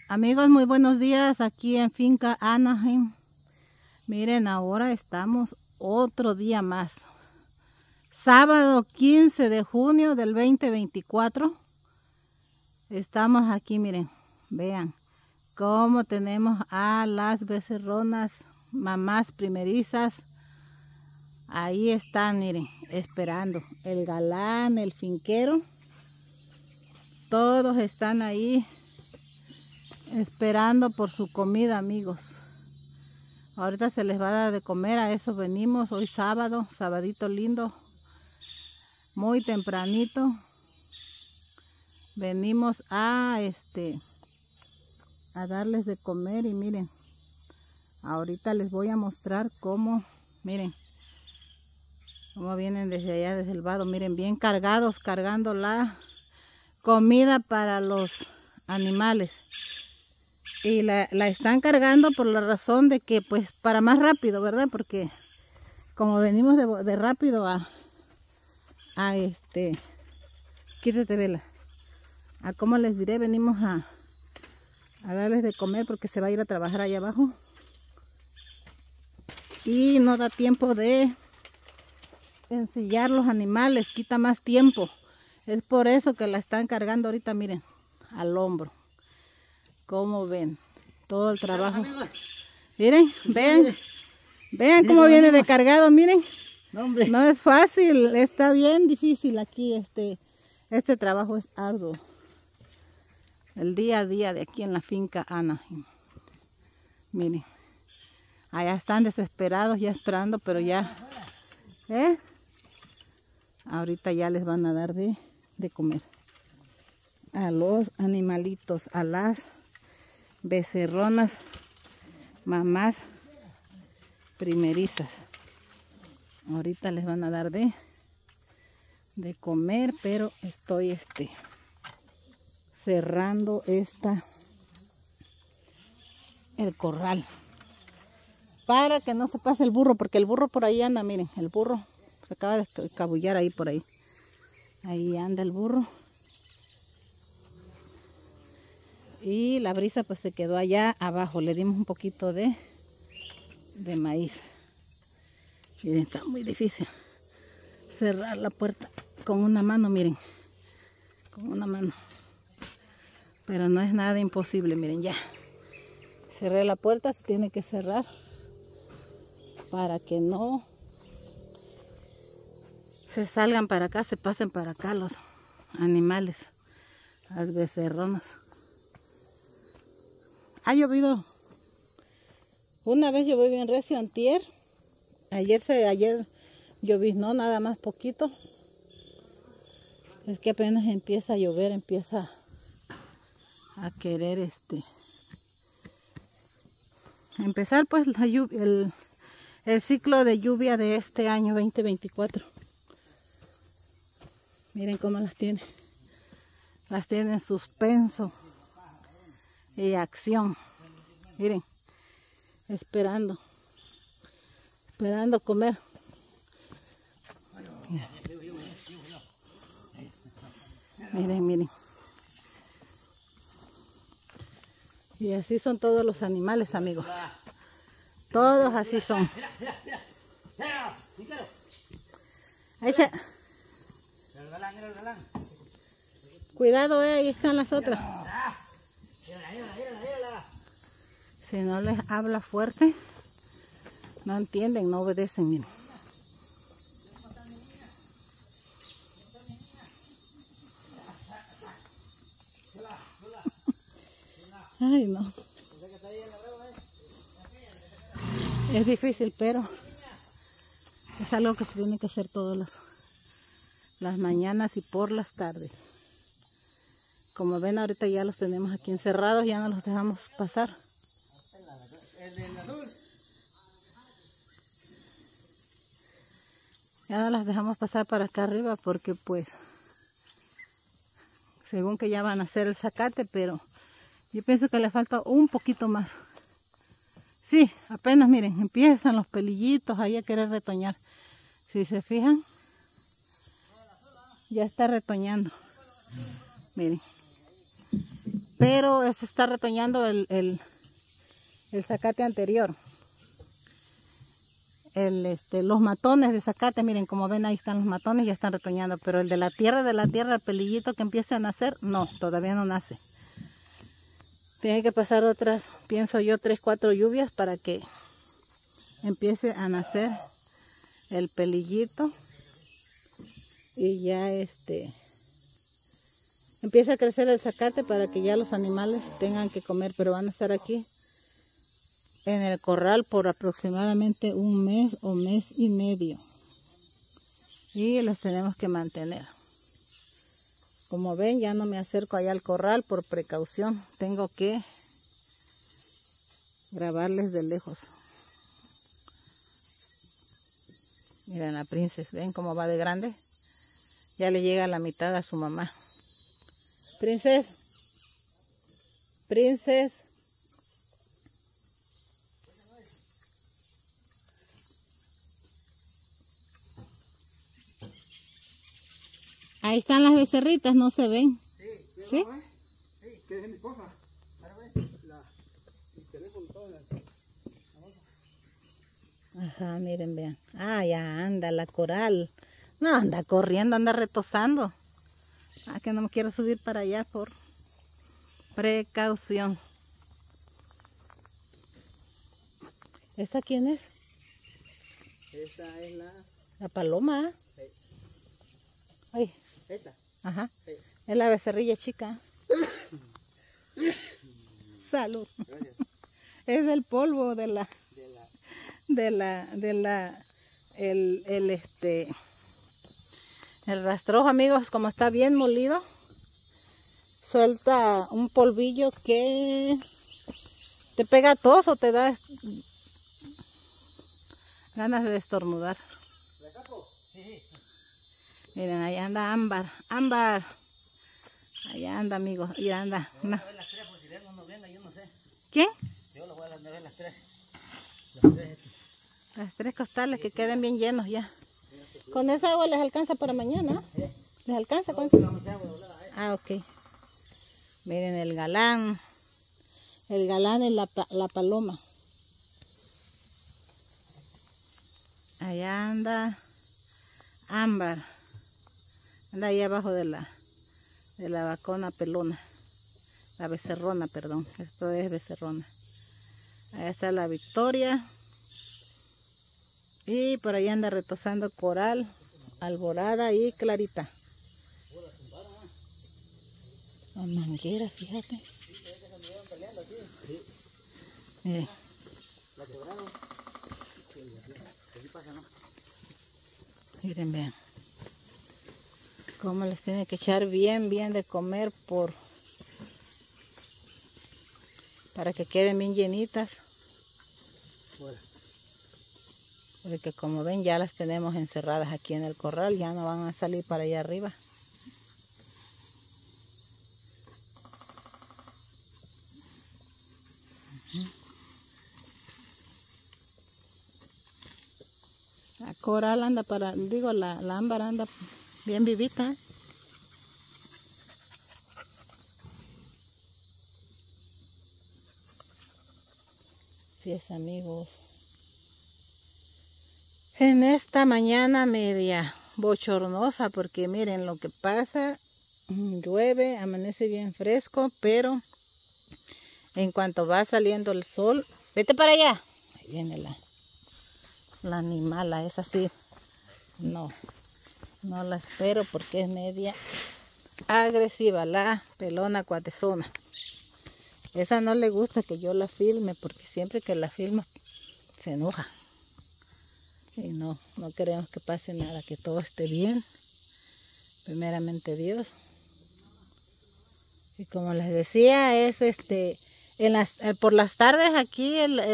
Amigos, muy buenos días aquí en Finca Anaheim. Miren, ahora estamos otro día más. Sábado 15 de junio del 2024. Estamos aquí, miren, vean cómo tenemos a las becerronas, mamás primerizas. Ahí están, miren, esperando. El galán, el finquero. Todos están ahí esperando por su comida, amigos. Ahorita se les va a dar de comer, a eso venimos hoy sábado, sabadito lindo, muy tempranito. Venimos a darles de comer y miren, ahorita les voy a mostrar cómo, miren, cómo vienen desde allá, desde el vado, miren, bien cargados, cargando la comida para los animales. Y la están cargando por la razón de que, pues, para más rápido, ¿verdad? Porque como venimos de rápido quítate, vela. A cómo les diré, venimos a darles de comer porque se va a ir a trabajar allá abajo. Y no da tiempo de ensillar los animales, quita más tiempo. Es por eso que la están cargando ahorita, miren, al hombro. Como ven, todo el trabajo. Miren, vean cómo viene de cargado, miren. No es fácil, está bien difícil aquí, este trabajo es arduo. El día a día de aquí en la finca Anaheim. Miren, allá están desesperados ya esperando, pero ya, ahorita ya les van a dar de comer a los animalitos, a las becerronas, mamás primerizas. Ahorita les van a dar de comer, pero estoy cerrando el corral para que no se pase el burro, porque el burro por ahí anda, miren, el burro se acaba de escabullar ahí por ahí. Ahí anda el burro. Y la brisa pues se quedó allá abajo. Le dimos un poquito de maíz. Miren, está muy difícil cerrar la puerta con una mano, miren. Con una mano. Pero no es nada imposible, miren, ya. Cerré la puerta, se tiene que cerrar para que no se salgan para acá, se pasen para acá los animales, las becerronas. Ha llovido. Una vez llovió bien recio, antier. Ayer lloviznó nada más poquito. Es que apenas empieza a llover, empieza a querer empezar pues el ciclo de lluvia de este año 2024. Miren cómo las tiene. Las tiene en suspenso y acción. Miren, esperando comer. Miren. Y así son todos los animales, amigos. Todos así son. Echa. Cuidado, ahí están las otras. Si no les habla fuerte, no entienden, no obedecen, miren. Ay, no. Es difícil, pero es algo que se tiene que hacer todas las mañanas y por las tardes. Como ven, ahorita ya los tenemos aquí encerrados, ya no los dejamos pasar. Ya no las dejamos pasar para acá arriba porque pues según que ya van a hacer el zacate, pero yo pienso que le falta un poquito más. Sí, apenas miren, empiezan los pelillitos ahí a querer retoñar. Si se fijan, ya está retoñando. Miren. pero se está retoñando el zacate anterior. Los matones de zacate, miren, como ven ahí están los matones, ya están retoñando, pero el de la tierra, el pelillito que empiece a nacer, no, todavía no nace. Tiene que pasar otras, pienso yo, 3, 4 lluvias para que empiece a nacer el pelillito y ya empieza a crecer el zacate para que ya los animales tengan que comer, pero van a estar aquí en el corral por aproximadamente un mes o mes y medio y los tenemos que mantener. Como ven, ya no me acerco allá al corral por precaución, tengo que grabarles de lejos. Miren la princesa, ven cómo va de grande, ya le llega a la mitad a su mamá. Princesa, princesa. Ahí están las becerritas, no se ven. Sí, ¿Sí? Sí, que es mi esposa. El teléfono todo. Ajá, miren, vean. Ah, ya anda la coral. No, anda corriendo, anda retosando. Ah, que no me quiero subir para allá por precaución. ¿Esa quién es? Esta es La paloma. Sí. Ay. Esta. Ajá. Sí. Es la becerrilla chica. Salud. Gracias. Es el polvo de el rastrojo, amigos, como está bien molido, suelta un polvillo que te pega tos o te da ganas de estornudar. ¿La saco? Sí. Miren, ahí anda Ámbar, Ámbar. Allá anda, amigos, y anda. Yo voy a ver las 3, por si Dios no nos venga, yo no sé. ¿Quién? Yo lo voy a ver las 3. Las 3 costales que queden bien llenos ya. Con esa agua les alcanza para mañana. ¿Les alcanza con eso? Ah, ok. Miren el galán. El galán es la paloma. Allá anda Ámbar. Anda ahí abajo de la vacona pelona. La becerrona, perdón. Esto es becerrona. Allá está la Victoria. Y por ahí anda retosando coral, alborada y clarita. La manguera, fíjate. Miren. Miren, vean. Cómo les tiene que echar bien de comer para que queden bien llenitas. Porque como ven ya las tenemos encerradas aquí en el corral, ya no van a salir para allá arriba. La coral anda la ámbar anda bien vivita. Así es, amigos. En esta mañana media bochornosa, porque miren lo que pasa, llueve, amanece bien fresco, pero en cuanto va saliendo el sol, vete para allá, ahí viene la animala, esa sí, no la espero porque es media agresiva, la pelona cuatezona. Esa no le gusta que yo la filme, porque siempre que la filmo se enoja. Y no queremos que pase nada, que todo esté bien, primeramente Dios. Y como les decía, es por las tardes aquí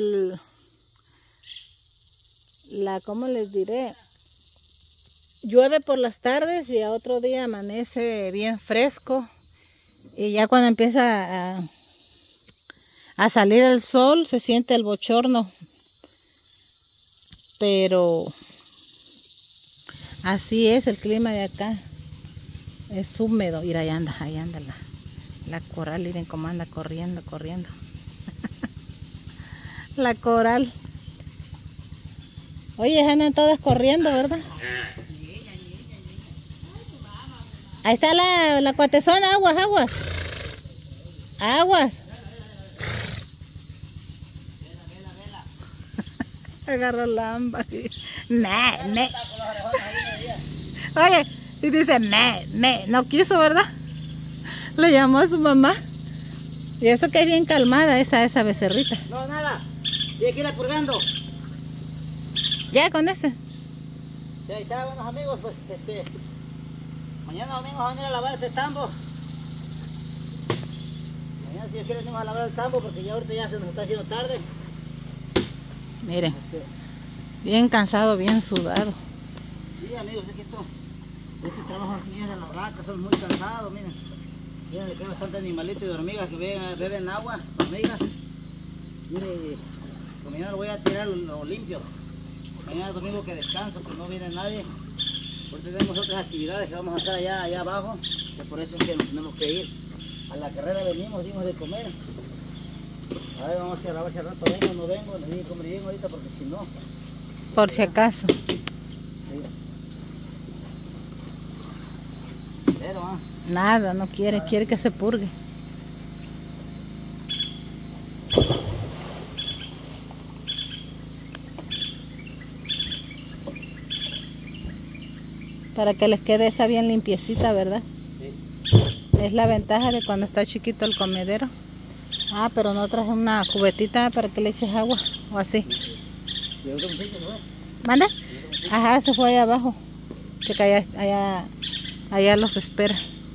¿cómo les diré? Llueve por las tardes y a otro día amanece bien fresco. Y ya cuando empieza a salir el sol se siente el bochorno. Pero así es el clima de acá. Es húmedo. Mira, ahí anda La coral, miren cómo anda corriendo, corriendo. La coral. Oye, andan todas corriendo, ¿verdad? Ahí está la cuatezona, aguas, aguas. Aguas. Agarró la ámbar. Me. Oye, y dice me. No quiso, ¿verdad? Le llamó a su mamá. Y eso que es bien calmada esa becerrita. No, nada. Y aquí la purgando. Ya con ese. Sí, ahí está, buenos amigos, pues mañana domingo vamos a ir a lavar este tambo. Mañana si Dios quiere venimos a lavar el tambo porque ya ahorita ya se nos está haciendo tarde. Miren, bien cansado, bien sudado. Sí, amigos, es que este trabajo aquí es de las vacas, son muy cansados, miren. Miren, que hay bastante animalitos y hormigas que beben agua, hormigas. Miren, mañana lo voy a tirar lo limpio. Mañana domingo que descanso, pues no viene nadie. Porque tenemos otras actividades que vamos a hacer allá abajo. Que por eso es que nos tenemos que ir. A la carrera dimos de comer. A ver, vamos a ver si al rato vengo o no vengo. Les digo comer bien ahorita porque si no. Por si acaso. Sí. Pero, Nada, no quiere, quiere que se purgue. Para que les quede esa bien limpiecita, ¿verdad? Sí. Es la ventaja de cuando está chiquito el comedero. Ah, pero no traje una cubetita para que le eches agua o así. ¿Y otro muchacho se fue? ¿Manda? Ajá, se fue allá abajo. Checa, allá los espera.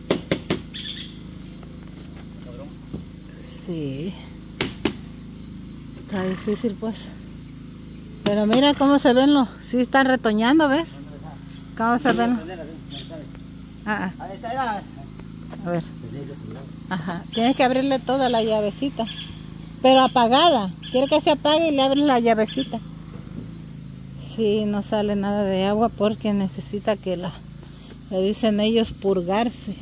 Cabrón. Sí. Está difícil pues. Pero mira cómo se ven los... Sí están retoñando, ¿ves? ¿Cómo se ven? Ah, Ahí está, ya. a ver. Ajá. Tienes que abrirle toda la llavecita. Pero apagada. Quiere que se apague y le abres la llavecita. Sí, no sale nada de agua porque necesita que le dicen ellos purgarse.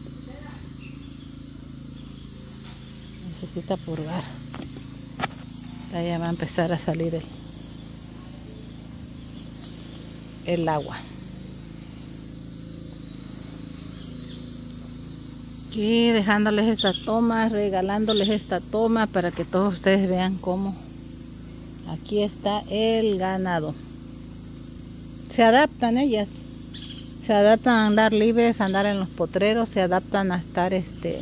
Necesita purgar. Ya va a empezar a salir el agua. Aquí dejándoles esta toma, regalándoles esta toma para que todos ustedes vean cómo aquí está el ganado. Se adaptan ellas, se adaptan a andar libres, a andar en los potreros, se adaptan a estar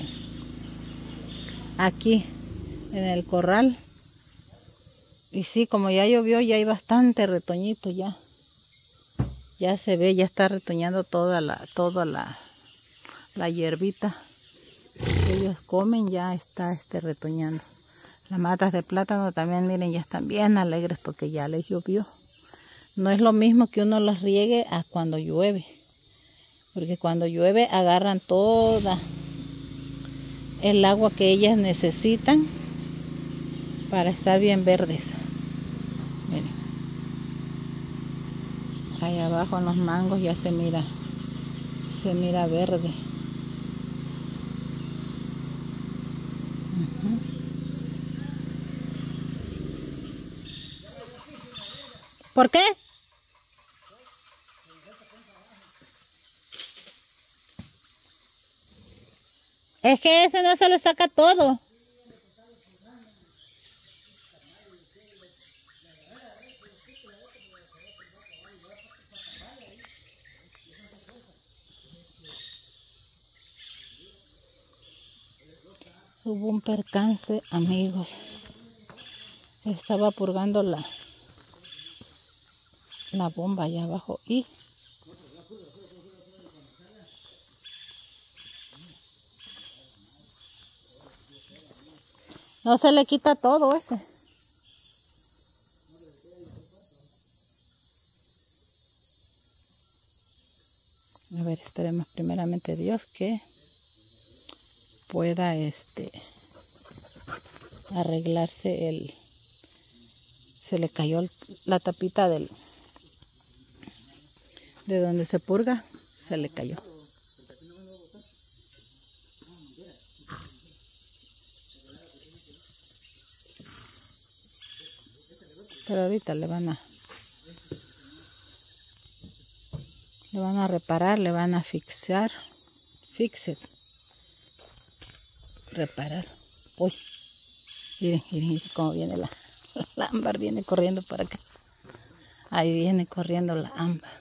aquí en el corral. Y sí, como ya llovió, ya hay bastante retoñito ya. Ya se ve, ya está retoñando toda la hierbita que ellos comen, ya está retoñando. Las matas de plátano también, miren, ya están bien alegres porque ya les llovió. No es lo mismo que uno los riegue a cuando llueve, porque cuando llueve agarran toda el agua que ellas necesitan para estar bien verdes. Miren, ahí abajo en los mangos ya se mira verde. ¿Por qué? Es que ese no se le saca todo. Hubo un percance, amigos. Estaba purgando la bomba allá abajo y no se le quita todo ese. A ver, esperemos primeramente Dios que pueda arreglarse se le cayó la tapita de donde se purga, se le cayó. Pero ahorita le van a reparar, le van a fixar. Reparar. Uy, miren cómo viene la ámbar, viene corriendo para acá. Ahí viene corriendo la ámbar.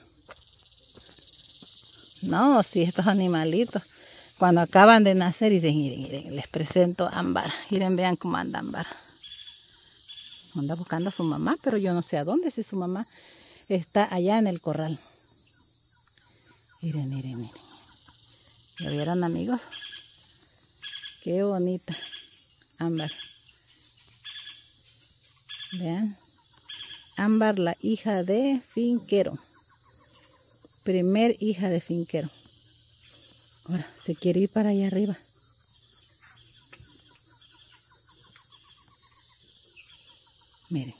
No, si estos animalitos, cuando acaban de nacer, miren, les presento a Ámbar. Miren, vean cómo anda Ámbar. Anda buscando a su mamá, pero yo no sé a dónde, si su mamá está allá en el corral. Miren. ¿Ya vieron, amigos? Qué bonita Ámbar. Vean. Ámbar, la hija de finquero. Primer hija de finquero. Ahora se quiere ir para allá arriba. Miren.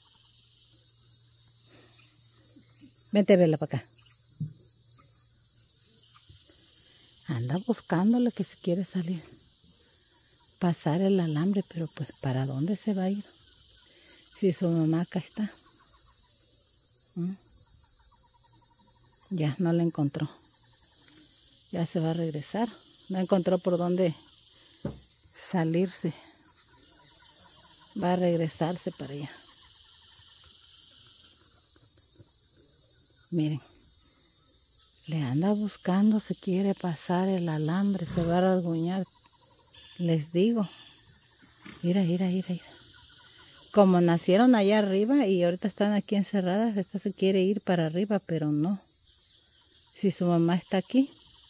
Vente a verla para acá. Anda buscándole que se quiere salir. Pasar el alambre, pero pues ¿para dónde se va a ir? Si su mamá acá está. Ya no la encontró. Ya se va a regresar. No encontró por dónde salirse. Va a regresarse para allá. Miren. Le anda buscando, se quiere pasar el alambre, se va a rasguñar. Les digo. Mira. Como nacieron allá arriba y ahorita están aquí encerradas, esta se quiere ir para arriba, pero no. Si su mamá está aquí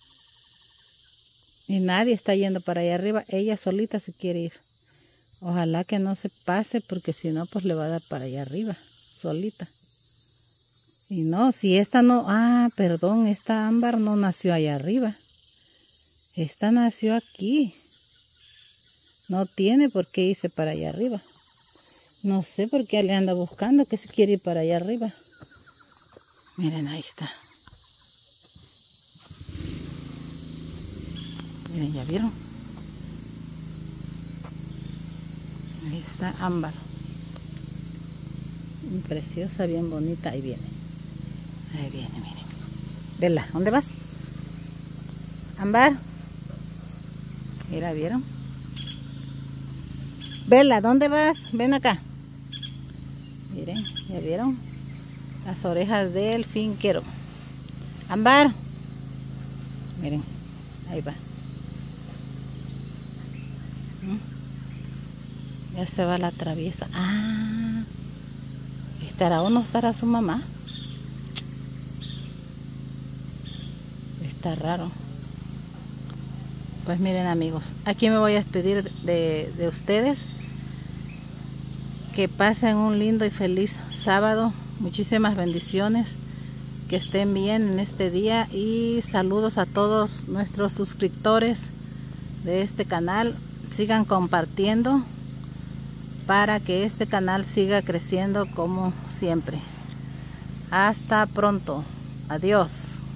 y nadie está yendo para allá arriba, ella solita se quiere ir. Ojalá que no se pase, porque si no, pues le va a dar para allá arriba, solita. Y no, si esta no, perdón, esta Ámbar no nació allá arriba. Esta nació aquí. No tiene por qué irse para allá arriba. No sé por qué le anda buscando que se quiere ir para allá arriba. Miren, ahí está. Miren, ¿ya vieron? Ahí está Ámbar. Preciosa, bien bonita. Ahí viene, miren. Vela, ¿dónde vas? Ámbar. Mira, ¿vieron? Vela, ¿dónde vas? Ven acá. Miren, ¿ya vieron? Las orejas del finquero. Ámbar. Miren, ahí va. Ya se va la traviesa. ¿Estará o no estará su mamá? Está raro. Pues miren, amigos, aquí me voy a despedir de ustedes. Que pasen un lindo y feliz sábado. Muchísimas bendiciones. Que estén bien en este día. Y saludos a todos nuestros suscriptores de este canal. Sigan compartiendo para que este canal siga creciendo como siempre. Hasta pronto. Adiós.